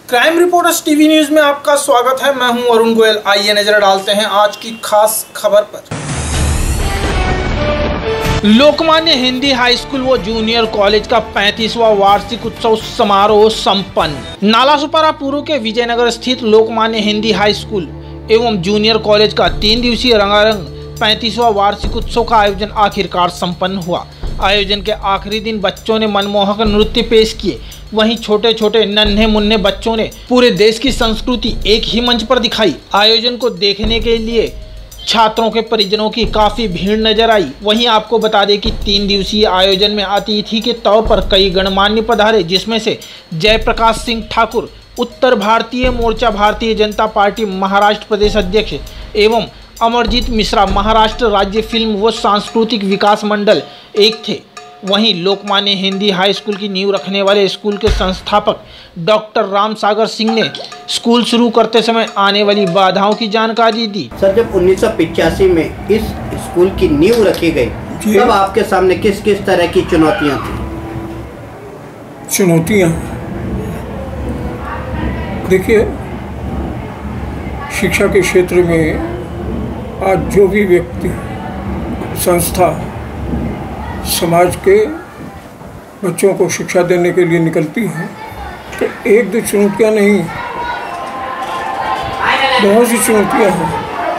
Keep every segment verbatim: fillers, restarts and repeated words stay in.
Crime reporters TV news में आपका स्वागत है। मैं हूं अरुण गोयल। आइए नजर डालते हैं आज की खास खबर पर। लोकमान्य हिंदी हाई स्कूल व जूनियर कॉलेज का पैंतीसवां वार्षिक उत्सव समारोह संपन्न। नालासोपारा पूर्व के विजयनगर स्थित लोकमान्य हिंदी हाई स्कूल एवं जूनियर कॉलेज का तीन दिवसीय रंगारंग पैंतीसवां वार्षिक उत्सव का आयोजन आखिरकार संपन्न हुआ। आयोजन के आखिरी दिन बच्चों ने मनमोहक नृत्य पेश किए। वहीं छोटे छोटे नन्हे मुन्ने बच्चों ने पूरे देश की संस्कृति एक ही मंच पर दिखाई। आयोजन को देखने के लिए छात्रों के परिजनों की काफी भीड़ नजर आई। वहीं आपको बता दें कि तीन दिवसीय आयोजन में अतिथि के तौर पर कई गणमान्य पधारे, जिसमें से जयप्रकाश सिंह ठाकुर, उत्तर भारतीय मोर्चा भारतीय जनता पार्टी महाराष्ट्र प्रदेश अध्यक्ष एवं अमरजीत मिश्रा, महाराष्ट्र राज्य फिल्म व सांस्कृतिक विकास मंडल एक थे। वहीं लोकमान्य हिंदी हाई स्कूल की नींव रखने वाले स्कूल के संस्थापक डॉक्टर राम सागर सिंह ने स्कूल शुरू करते समय आने वाली बाधाओं की जानकारी दी। सर, जब उन्नीस सौ पिचासी में इस स्कूल की नींव रखी गई, तब आपके सामने किस किस तरह की चुनौतियां थी? चुनौतियां देखिए, शिक्षा के क्षेत्र में आज जो भी व्यक्ति, संस्था समाज के बच्चों को शिक्षा देने के लिए निकलती है तो एक दो चुनौतियां नहीं, बहुत सी चुनौतियां हैं।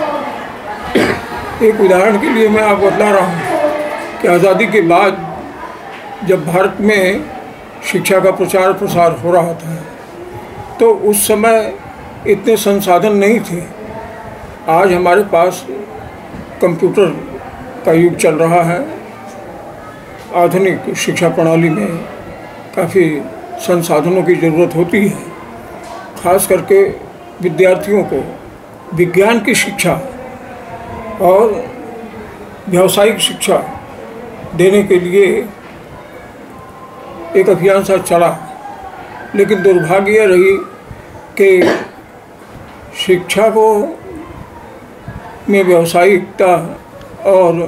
एक उदाहरण के लिए मैं आपको बता रहा हूँ कि आज़ादी के बाद जब भारत में शिक्षा का प्रचार प्रसार हो रहा था तो उस समय इतने संसाधन नहीं थे। आज हमारे पास कंप्यूटर का युग चल रहा है। आधुनिक शिक्षा प्रणाली में काफ़ी संसाधनों की ज़रूरत होती है। खास करके विद्यार्थियों को विज्ञान की शिक्षा और व्यावसायिक शिक्षा देने के लिए एक अभियान सा चला, लेकिन दुर्भाग्य रही कि शिक्षा को में व्यावसायिकता और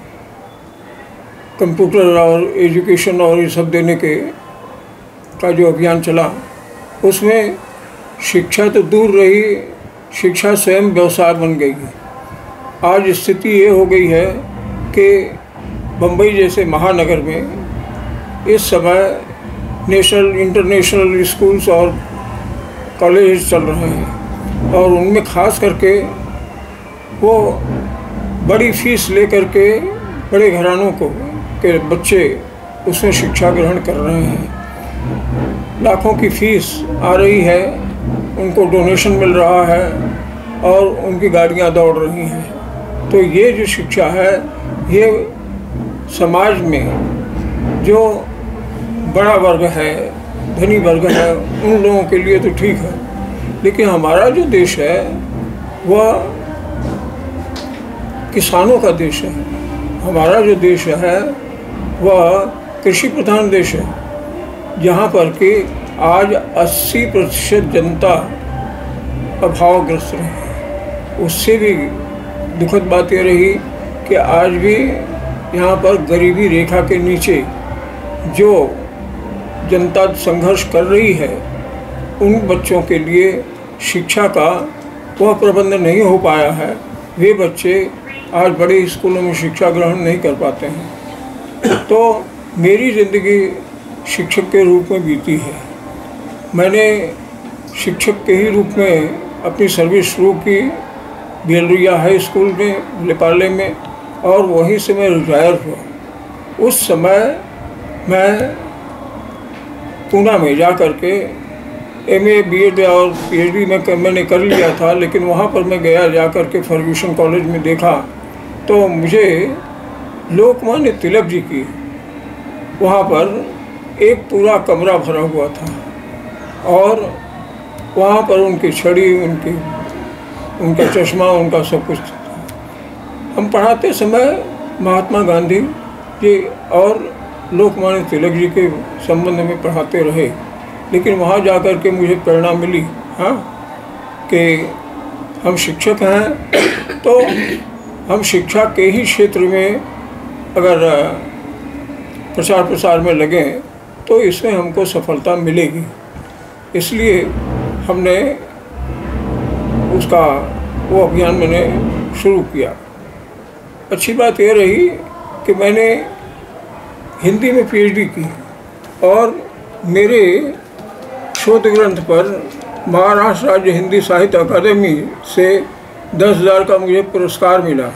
कंप्यूटर और एजुकेशन और ये सब देने के का जो अभियान चला, उसमें शिक्षा तो दूर रही, शिक्षा स्वयं व्यवसाय बन गई है। आज स्थिति ये हो गई है कि बम्बई जैसे महानगर में इस समय नेशनल इंटरनेशनल स्कूल्स और कॉलेज चल रहे हैं और उनमें खास करके वो बड़ी फीस लेकर के बड़े घरानों को के बच्चे उसमें शिक्षा ग्रहण कर रहे हैं। लाखों की फीस आ रही है, उनको डोनेशन मिल रहा है और उनकी गाड़ियां दौड़ रही हैं। तो ये जो शिक्षा है, ये समाज में जो बड़ा वर्ग है, धनी वर्ग है, उन लोगों के लिए तो ठीक है, लेकिन हमारा जो देश है वह किसानों का देश है। हमारा जो देश है वह कृषि प्रधान देश है, जहाँ पर कि आज अस्सी प्रतिशत जनता अभावग्रस्त रही। उससे भी दुखद बात यह रही कि आज भी यहाँ पर गरीबी रेखा के नीचे जो जनता संघर्ष कर रही है, उन बच्चों के लिए शिक्षा का वह प्रबंध नहीं हो पाया है। वे बच्चे आज बड़े स्कूलों में शिक्षा ग्रहण नहीं कर पाते हैं। तो मेरी ज़िंदगी शिक्षक के रूप में बीती है। मैंने शिक्षक के ही रूप में अपनी सर्विस शुरू की बेलरिया हाई स्कूल में, लेपाले में, और वहीं से मैं रिटायर हुआ। उस समय मैं पूना में जा कर के एम ए बी एड और पी एच डी में मैंने कर लिया था, लेकिन वहाँ पर मैं गया जा कर के फर्ग्यूसन कॉलेज में देखा तो मुझे लोकमान्य तिलक जी की वहाँ पर एक पूरा कमरा भरा हुआ था और वहाँ पर उनकी छड़ी, उनकी उनका चश्मा, उनका सब कुछ था। हम पढ़ाते समय महात्मा गांधी जी और लोकमान्य तिलक जी के संबंध में पढ़ाते रहे, लेकिन वहाँ जा कर के मुझे प्रेरणा मिली हाँ कि हम शिक्षक हैं तो हम शिक्षा के ही क्षेत्र में अगर प्रचार प्रसार में लगें तो इसमें हमको सफलता मिलेगी। इसलिए हमने उसका वो अभियान मैंने शुरू किया। अच्छी बात यह रही कि मैंने हिंदी में पीएचडी की और मेरे शोध ग्रंथ पर महाराष्ट्र राज्य हिंदी साहित्य अकादमी से दस हज़ार का मुझे पुरस्कार मिला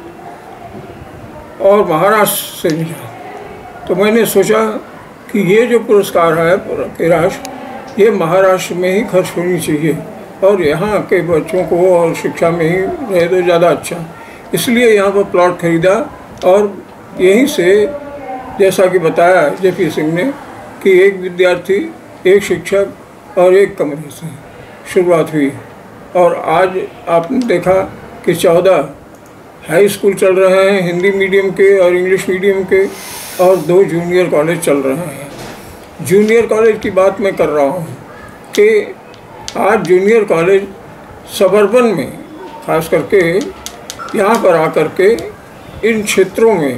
और महाराष्ट्र से मिला। तो मैंने सोचा कि ये जो पुरस्कार है की राशि ये महाराष्ट्र में ही खर्च होनी चाहिए और यहाँ के बच्चों को और शिक्षा में ही रहे तो ज़्यादा अच्छा। इसलिए यहाँ पर प्लॉट खरीदा और यहीं से जैसा कि बताया जेपी सिंह ने कि एक विद्यार्थी, एक शिक्षक और एक कमरे से शुरुआत हुई और आज आपने देखा कि चौदह हाई स्कूल चल रहे हैं हिंदी मीडियम के और इंग्लिश मीडियम के और दो जूनियर कॉलेज चल रहे हैं। जूनियर कॉलेज की बात मैं कर रहा हूँ कि आज जूनियर कॉलेज सबर्बन में खास करके यहाँ पर आकर के इन क्षेत्रों में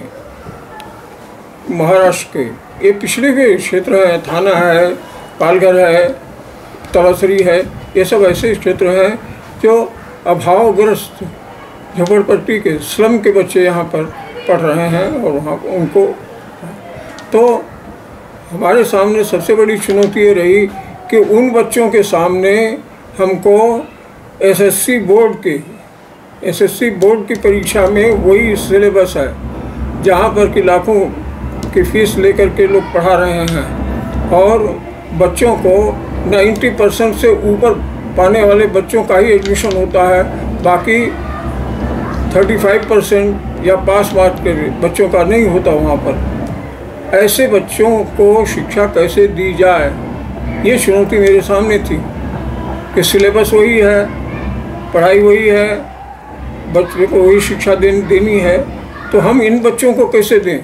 महाराष्ट्र के ये पिछड़े हुए क्षेत्र हैं, थाना है, पालघर है, तलासरी है, ये सब ऐसे क्षेत्र हैं जो अभावग्रस्त झोपड़पट्टी के स्लम के बच्चे यहाँ पर पढ़ रहे हैं और वहाँ उनको तो हमारे सामने सबसे बड़ी चुनौती ये रही कि उन बच्चों के सामने हमको एसएससी बोर्ड के एसएससी बोर्ड की परीक्षा में वही सिलेबस है जहाँ पर कि लाखों की फीस लेकर के लोग पढ़ा रहे हैं और बच्चों को नब्बे परसेंट से ऊपर पाने वाले बच्चों का ही एडमिशन होता है, बाकी पैंतीस परसेंट या पास मार्क्स के बच्चों का नहीं होता वहाँ पर। ऐसे बच्चों को शिक्षा कैसे दी जाए ये चुनौती मेरे सामने थी कि सिलेबस वही है, पढ़ाई वही है, बच्चे को वही शिक्षा दे, देनी है, तो हम इन बच्चों को कैसे दें।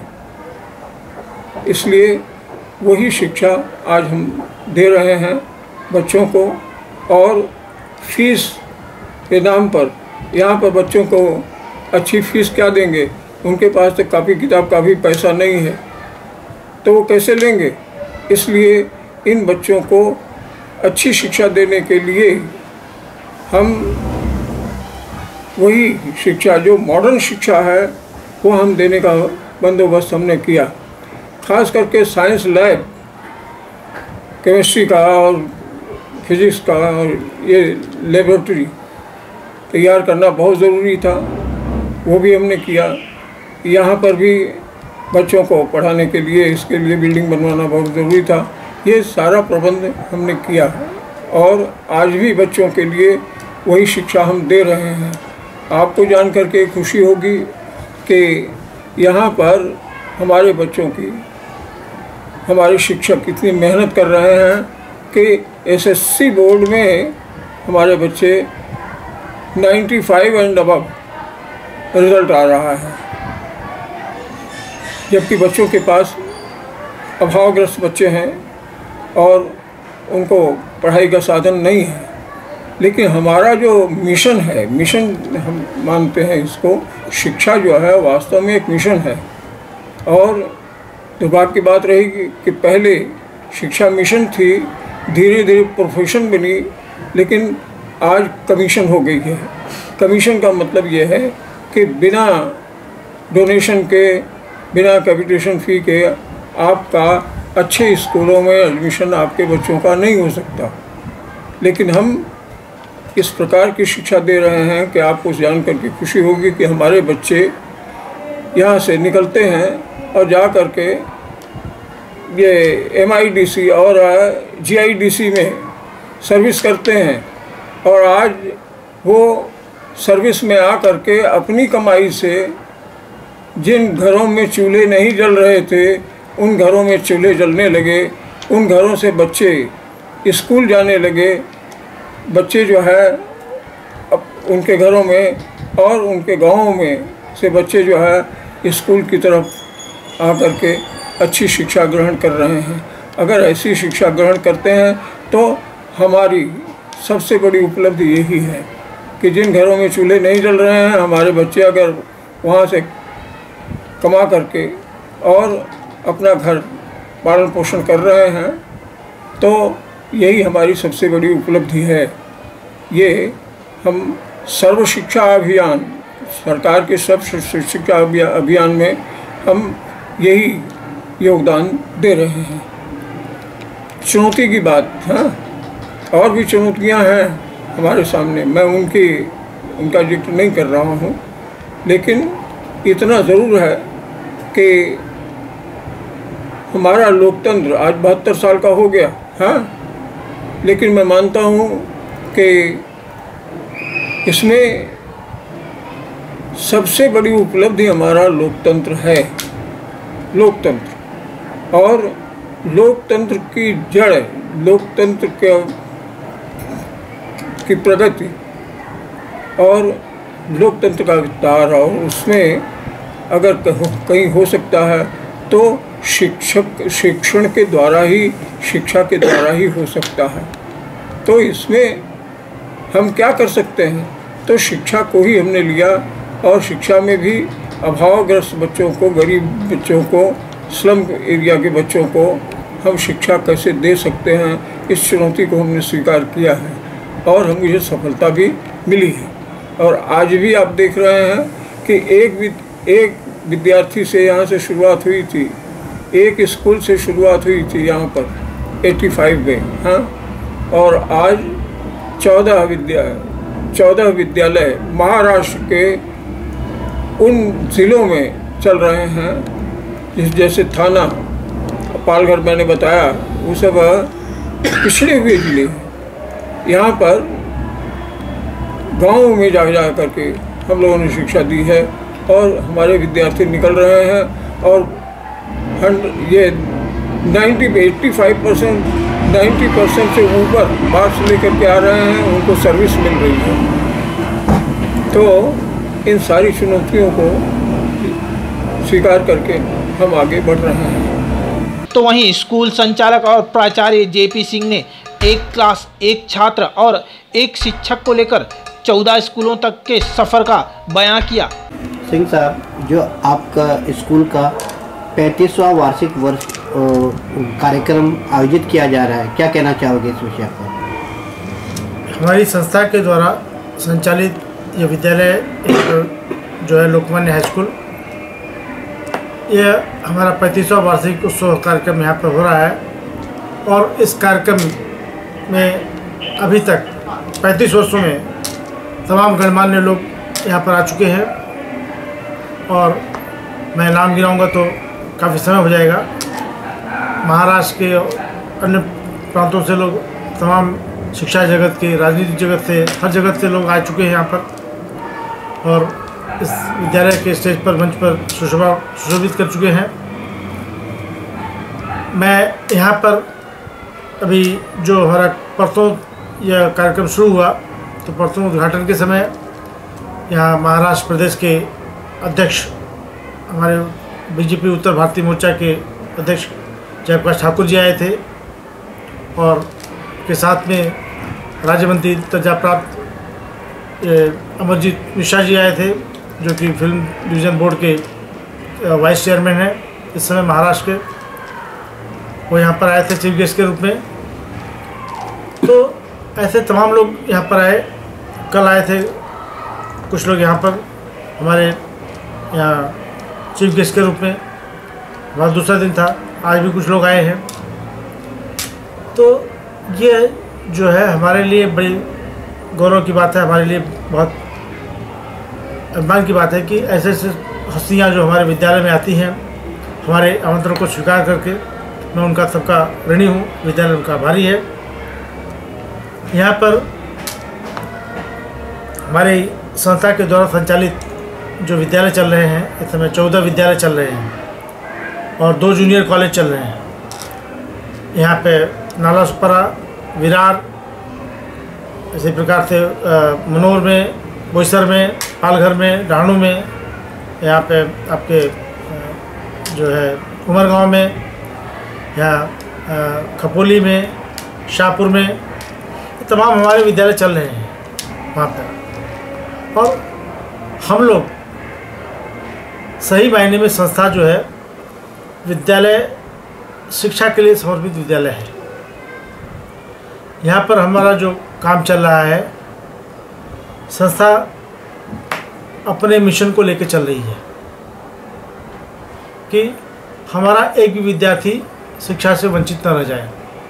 इसलिए वही शिक्षा आज हम दे रहे हैं बच्चों को और फीस के नाम पर यहाँ पर बच्चों को अच्छी फीस क्या देंगे, उनके पास तो कापी किताब का भी पैसा नहीं है तो वो कैसे लेंगे। इसलिए इन बच्चों को अच्छी शिक्षा देने के लिए हम वही शिक्षा जो मॉडर्न शिक्षा है वो हम देने का बंदोबस्त हमने किया। खास करके साइंस लैब, केमिस्ट्री का और फिजिक्स का और ये लेबोरेटरी तैयार करना बहुत ज़रूरी था, वो भी हमने किया। यहाँ पर भी बच्चों को पढ़ाने के लिए इसके लिए बिल्डिंग बनवाना बहुत ज़रूरी था। ये सारा प्रबंध हमने किया और आज भी बच्चों के लिए वही शिक्षा हम दे रहे हैं। आपको जान कर के खुशी होगी कि यहाँ पर हमारे बच्चों की हमारे शिक्षक इतनी मेहनत कर रहे हैं कि एसएससी बोर्ड में हमारे बच्चे पचानवे एंड अबव रिज़ल्ट आ रहा है, जबकि बच्चों के पास अभावग्रस्त बच्चे हैं और उनको पढ़ाई का साधन नहीं है। लेकिन हमारा जो मिशन है, मिशन हम मानते हैं इसको, शिक्षा जो है वास्तव में एक मिशन है। और दुर्भाग्य की बात रही कि पहले शिक्षा मिशन थी, धीरे धीरे प्रोफेशन बनी, लेकिन आज कमीशन हो गई है। कमीशन का मतलब ये है कि बिना डोनेशन के, बिना कैपिटेशन फ़ी के आपका अच्छे स्कूलों में एडमिशन आपके बच्चों का नहीं हो सकता। लेकिन हम इस प्रकार की शिक्षा दे रहे हैं कि आपको जान करके खुशी होगी कि हमारे बच्चे यहाँ से निकलते हैं और जा कर के ये एम आई डी सी और जी आई डी सी में सर्विस करते हैं और आज वो सर्विस में आ कर के अपनी कमाई से जिन घरों में चूल्हे नहीं जल रहे थे उन घरों में चूल्हे जलने लगे, उन घरों से बच्चे स्कूल जाने लगे। बच्चे जो है अब उनके घरों में और उनके गाँवों में से बच्चे जो है स्कूल की तरफ आ कर के अच्छी शिक्षा ग्रहण कर रहे हैं। अगर ऐसी शिक्षा ग्रहण करते हैं तो हमारी सबसे बड़ी उपलब्धि यही है कि जिन घरों में चूल्हे नहीं जल रहे हैं, हमारे बच्चे अगर वहाँ से कमा करके और अपना घर पालन पोषण कर रहे हैं तो यही हमारी सबसे बड़ी उपलब्धि है। ये हम सर्व शिक्षा अभियान, सरकार के सब शिक्षा अभियान में हम यही योगदान दे रहे हैं। चुनौती की बात, हाँ, और भी चुनौतियां हैं हमारे सामने, मैं उनकी उनका जिक्र नहीं कर रहा हूँ, लेकिन इतना ज़रूर है कि हमारा लोकतंत्र आज बहत्तर साल का हो गया, हाँ, लेकिन मैं मानता हूँ कि इसमें सबसे बड़ी उपलब्धि हमारा लोकतंत्र है। लोकतंत्र और लोकतंत्र की जड़, लोकतंत्र के की प्रगति और लोकतंत्र का विस्तार, और उसमें अगर कहीं हो सकता है तो शिक्षक शिक्षण के द्वारा ही, शिक्षा के द्वारा ही हो सकता है। तो इसमें हम क्या कर सकते हैं? तो शिक्षा को ही हमने लिया, और शिक्षा में भी अभावग्रस्त बच्चों को, गरीब बच्चों को, स्लम एरिया के बच्चों को हम शिक्षा कैसे दे सकते हैं, इस चुनौती को हमने स्वीकार किया है और हम मुझे सफलता भी मिली है। और आज भी आप देख रहे हैं कि एक एक विद्यार्थी से यहाँ से शुरुआत हुई थी, एक स्कूल से शुरुआत हुई थी यहाँ पर पचासी में, हाँ, और आज चौदह विद्या चौदह विद्यालय महाराष्ट्र के उन ज़िलों में चल रहे हैं, जिस जैसे थाना, पालघर मैंने बताया, वो सब पिछड़े हुए ज़िले हैं। यहाँ पर गाँव में जा जा करके हम लोगों ने शिक्षा दी है और हमारे विद्यार्थी निकल रहे हैं, और ये नब्बे पचासी परसेंट नब्बे परसेंट से ऊपर मार्क्स लेकर के आ रहे हैं, उनको सर्विस मिल रही है। तो इन सारी चुनौतियों को स्वीकार करके हम आगे बढ़ रहे हैं। तो वहीं स्कूल संचालक और प्राचार्य जेपी सिंह ने एक क्लास, एक छात्र और एक शिक्षक को लेकर चौदह स्कूलों तक के सफ़र का बयां किया। सिंह साहब, जो आपका स्कूल का पैंतीसवां वार्षिक वर्ष कार्यक्रम आयोजित किया जा रहा है, क्या कहना चाहोगे इस विषय पर? हमारी संस्था के द्वारा संचालित ये विद्यालय जो है लोकमान्य हाई स्कूल, यह हमारा पैंतीसवां वार्षिक उत्सव कार्यक्रम यहाँ पर हो रहा है। और इस कार्यक्रम में अभी तक पैंतीस वर्षों में तमाम गणमान्य लोग यहाँ पर आ चुके हैं, और मैं नाम गिनाऊंगा तो काफ़ी समय हो जाएगा। महाराष्ट्र के अन्य प्रांतों से लोग, तमाम शिक्षा जगत के, राजनीतिक जगत से, हर जगत से लोग आ चुके हैं यहाँ पर, और इस विद्यालय के स्टेज पर, मंच पर सुशोभा सुशोभित कर चुके हैं। मैं यहाँ पर अभी जो हमारा परसों यह कार्यक्रम शुरू हुआ, तो परसों उद्घाटन के समय यहाँ महाराष्ट्र प्रदेश के अध्यक्ष, हमारे बीजेपी उत्तर भारतीय मोर्चा के अध्यक्ष जयप्रकाश ठाकुर जी आए थे, और के साथ में राज्य मंत्री दर्जा प्राप्त अमरजीत मिश्रा जी आए थे, जो कि फिल्म डिवीज़न बोर्ड के वाइस चेयरमैन हैं इस समय महाराष्ट्र के। वो यहाँ पर आए थे चीफ गेस्ट के रूप में। तो ऐसे तमाम लोग यहाँ पर आए। कल आए थे कुछ लोग यहाँ पर हमारे यहाँ चीफ गेस्ट के रूप में, हमारा दूसरा दिन था, आज भी कुछ लोग आए हैं। तो ये जो है हमारे लिए बड़ी गौरव की बात है, हमारे लिए बहुत अभिमान की बात है कि ऐसे ऐसे हस्तियाँ जो हमारे विद्यालय में आती हैं, हमारे आमंत्रण को स्वीकार करके, मैं उनका सबका ऋणी हूँ, विद्यालय उनका आभारी है। यहाँ पर हमारी संस्था के द्वारा संचालित जो विद्यालय चल रहे हैं, इस समय चौदह विद्यालय चल रहे हैं और दो जूनियर कॉलेज चल रहे हैं। यहाँ पे नालासोपारा, विरार, इसी प्रकार से मनोर में, बोईसर में, पालघर में, डाहणु में, यहाँ पे आपके जो है उमरगांव में, यहाँ खपोली में, शाहपुर में, तमाम हमारे विद्यालय चल रहे हैं वहाँ पर। और हम लोग सही मायने में संस्था जो है विद्यालय शिक्षा के लिए समर्पित विद्यालय है। यहाँ पर हमारा जो काम चल रहा है, संस्था अपने मिशन को लेकर चल रही है कि हमारा एक भी विद्यार्थी शिक्षा से वंचित न रह जाए।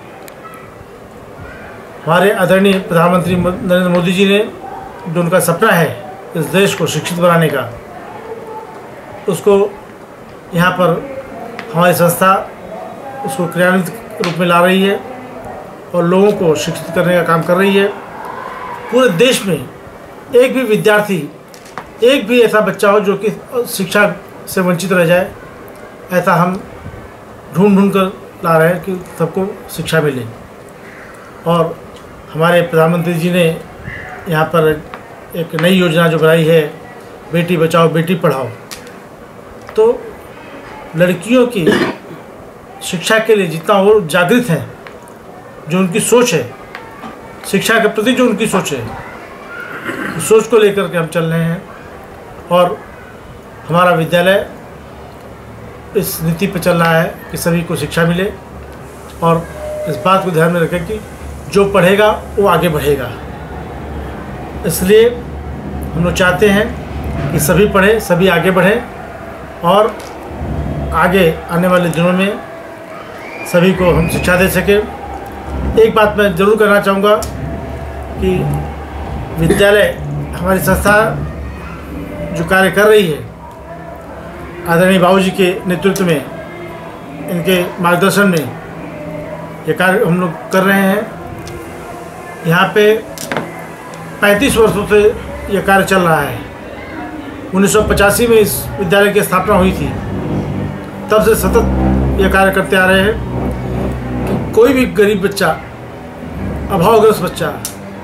हमारे आदरणीय प्रधानमंत्री नरेंद्र मोदी जी ने जो उनका सपना है इस देश को शिक्षित बनाने का, उसको यहाँ पर हमारी संस्था उसको क्रियान्वित रूप में ला रही है और लोगों को शिक्षित करने का काम कर रही है। पूरे देश में एक भी विद्यार्थी, एक भी ऐसा बच्चा हो जो कि शिक्षा से वंचित रह जाए, ऐसा हम ढूंढ ढूंढ कर ला रहे हैं कि सबको शिक्षा मिले। और हमारे प्रधानमंत्री जी ने यहाँ पर एक नई योजना जो बनाई है, बेटी बचाओ बेटी पढ़ाओ, तो लड़कियों की शिक्षा के लिए जितना वो जागृत हैं, जो उनकी सोच है शिक्षा के प्रति, जो उनकी सोच है, उस सोच को लेकर के हम चल रहे हैं। और हमारा विद्यालय इस नीति पर चल रहा है कि सभी को शिक्षा मिले और इस बात को ध्यान में रखें कि जो पढ़ेगा वो आगे बढ़ेगा। इसलिए हम लोग चाहते हैं कि सभी पढ़ें, सभी आगे बढ़ें और आगे आने वाले दिनों में सभी को हम शिक्षा दे सकें। एक बात मैं ज़रूर कहना चाहूँगा कि विद्यालय, हमारी संस्था जो कार्य कर रही है, आदरणीय बाबूजी के नेतृत्व में, इनके मार्गदर्शन में ये कार्य हम लोग कर रहे हैं। यहाँ पे पैंतीस वर्षों से ये कार्य चल रहा है। उन्नीस सौ पचासी में इस विद्यालय की स्थापना हुई थी, तब से सतत ये कार्य करते आ रहे हैं कि कोई भी गरीब बच्चा, अभावग्रस्त बच्चा,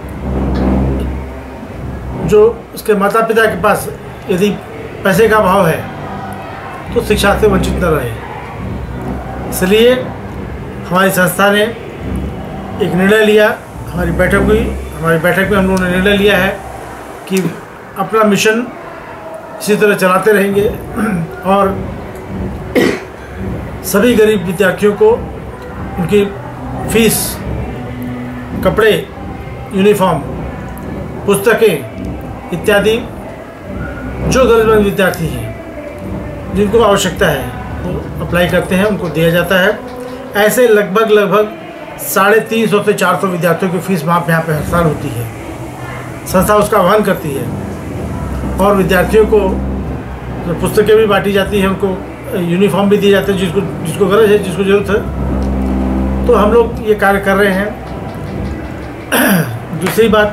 जो उसके माता पिता के पास यदि पैसे का अभाव है तो शिक्षा से वंचित न रहे। इसलिए हमारी संस्था ने एक निर्णय लिया, हमारी बैठक हुई, हमारी बैठक में हम लोगों ने निर्णय लिया है कि अपना मिशन इसी तरह चलाते रहेंगे और सभी गरीब विद्यार्थियों को उनकी फीस, कपड़े, यूनिफॉर्म, पुस्तकें इत्यादि जो गरीबमंद विद्यार्थी हैं जिनको आवश्यकता है वो अप्लाई करते हैं, उनको दिया जाता है। ऐसे लगभग लगभग साढ़े तीन सौ से चार सौ विद्यार्थियों की फीस माफ यहाँ पे हर साल होती है। संस्था उसका वहन करती है और विद्यार्थियों को पुस्तकें भी बांटी जाती हैं, उनको यूनिफॉर्म भी दिए जाते हैं जिसको जिसको गरज है, जिसको ज़रूरत है। तो हम लोग ये कार्य कर रहे हैं। दूसरी बात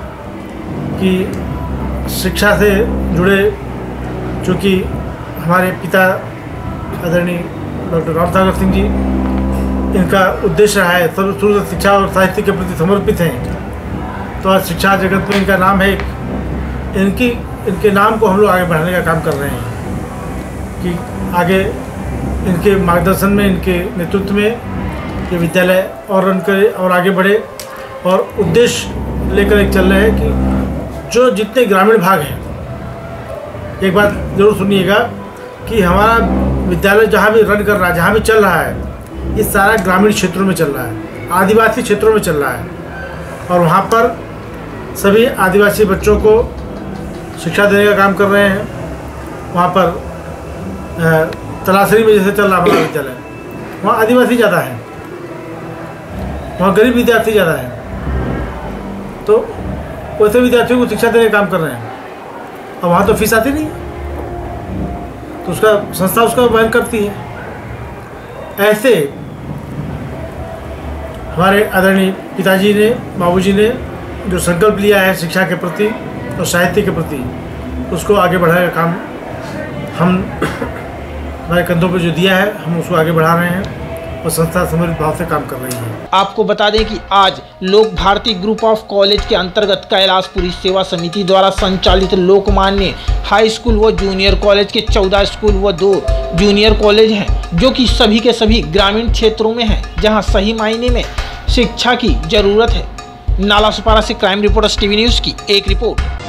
कि शिक्षा से जुड़े, चूँकि हमारे पिता आदरणीय डॉक्टर राम सागर सिंह जी, इनका उद्देश्य रहा है सब शुरू से शिक्षा और साहित्य के प्रति समर्पित हैं, तो आज शिक्षा जगत में इनका नाम है। इनकी इनके नाम को हम लोग आगे बढ़ाने का काम कर रहे हैं कि आगे इनके मार्गदर्शन में, इनके नेतृत्व में ये विद्यालय और रन करे और आगे बढ़े। और उद्देश्य लेकर एक चल रहे हैं कि जो जितने ग्रामीण भाग हैं, एक बात ज़रूर सुनिएगा कि हमारा विद्यालय जहाँ भी रन कर रहा है, जहाँ भी चल रहा है, ये सारा ग्रामीण क्षेत्रों में चल रहा है, आदिवासी क्षेत्रों में चल रहा है। और वहाँ पर सभी आदिवासी बच्चों को शिक्षा देने का काम कर रहे हैं। वहाँ पर तलासरी में जैसे चल रहा है हमारा विद्यालय, वहाँ आदिवासी ज़्यादा है, वहाँ गरीब विद्यार्थी ज़्यादा है, तो वैसे विद्यार्थियों को शिक्षा देने का काम कर रहे हैं। और वहाँ तो फीस आती नहीं, तो उसका संस्था उसका वहन करती है। ऐसे हमारे आदरणीय पिताजी ने, बाबूजी ने जो संकल्प लिया है शिक्षा के प्रति और साहित्य के प्रति, उसको आगे बढ़ाने का काम हम हमारे कंधों पर जो दिया है, हम उसको आगे बढ़ा रहे हैं और संस्था समर्पित भाव से काम कर रही है। आपको बता दें कि आज लोक भारती ग्रुप ऑफ कॉलेज के अंतर्गत कैलाशपुरी सेवा समिति द्वारा संचालित लोकमान्य हाई स्कूल व जूनियर कॉलेज के चौदह स्कूल व दो जूनियर कॉलेज हैं, जो कि सभी के सभी ग्रामीण क्षेत्रों में हैं, जहां सही मायने में शिक्षा की जरूरत है। नालासोपारा से क्राइम रिपोर्टर्स टीवी न्यूज़ की एक रिपोर्ट।